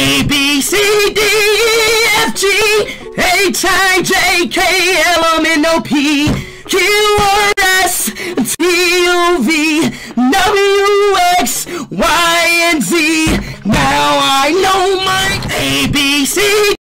A, B, C, D, E, F, G, H, I, J, K, L, M, N, O, P, Q, R, S, T, U, V, W, X, Y, and Z. Now I know my A, B, C,